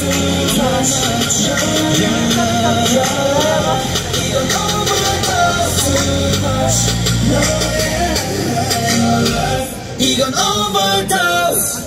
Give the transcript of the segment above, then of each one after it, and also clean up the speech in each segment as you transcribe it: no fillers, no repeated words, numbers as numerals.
이건 overdose.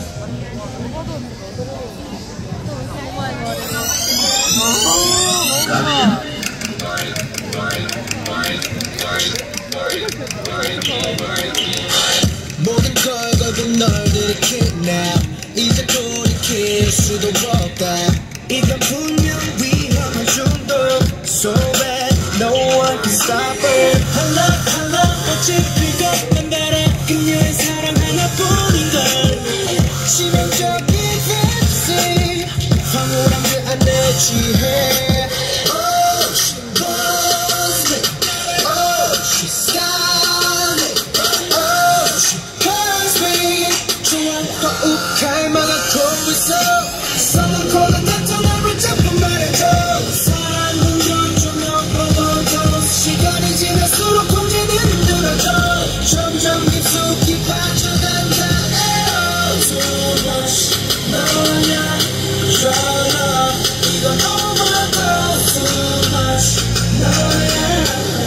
모든 걸 걸고 널 들이킬 now. 이제 돌이킬 수도 없다. 이건 분명 위험한 중독. So bad, no one can stop it. Hello, hello, 어차피 난 바라 그녀의 사랑 하나뿐인걸. 치명적인 fantasy, 황홀한 그 안에 취해. Oh, she wants me. Oh, she's got me. Oh, she hurts me. 좋아하고 욱할 막아놓고 있어. 써놓고 나타나를 자꾸 말해줘. 사랑은 점점 넘어가도 시간이 지날수록 공기는 힘들어져. 점점 깊숙이 빠져간다. Too much 너야 좋아. 이건 overdose. Too much 너야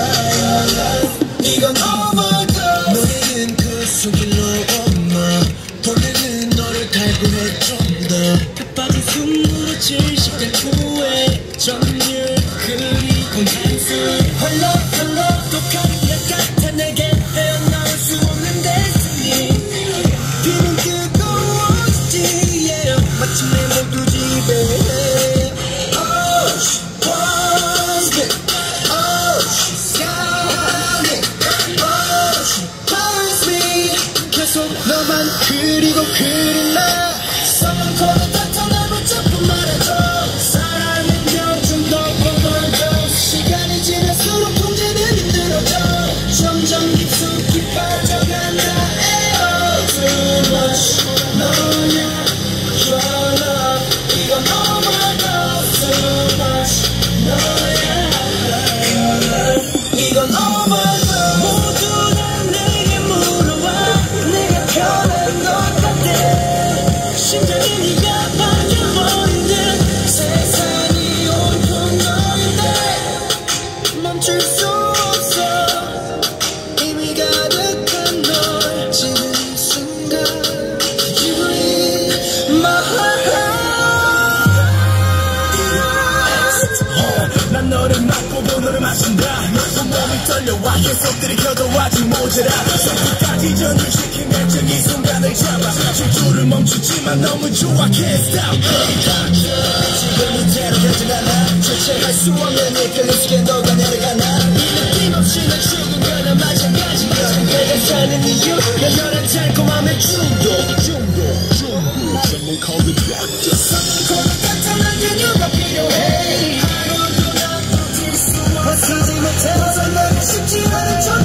이건 overdose. 너는 그 손길로 엄마 보내는 너를 갈구해 좀 더 바빠진 숨으로 질식된 후회 점률 그리고 한술 홀로 홀로 독한 약 같아 내게 헤어나올 수 없는 데스니 비는 뜨거워지지 yeah. 마침내 모두 지배해. Oh, she wants me. Oh, she's got me. Oh, she hurts me. 계속 너만 그리고 그릴래. 써놓고 나타나면 자꾸 말해줘. 사랑은 점점 더 overdose. 시간이 지날수록 통제는 힘들어져. 점점 깊숙이 빠져간다. Too much 너야 좋아. 이건 overdose. Too much 너야 이건 overdose. 모두 다 내게 물어와. 내가 변한 것 같아. 심장이 네가 반겨버린 듯. 세상이 온통 너인데 멈출 수 없어. 이미 가득한 널 지금 이 순간 You breathe my heart. 난 너를 맛보고 너를 마신다. 온몸이 떨려와 계속 들이켜도 아직 모자라. 손끝까지 전율시킨 결정 이 순간을 잡아. 질주를 멈추지만 너무 좋아 can't stop. 지금 이대로 가진 않아. 주체할 수 없는 이 클립스에 너가 내려가나. 이 느낌 없이 난 죽은 거나 마찬가지야. 내가 사는 이유 난 너란 달콤함의 중독. Someone call the doctor. 써놓고 나타난 그녀가 필요해. 하루도 난 버틸 수 없어. 쓰지 못해 벗어나고 싶지 않은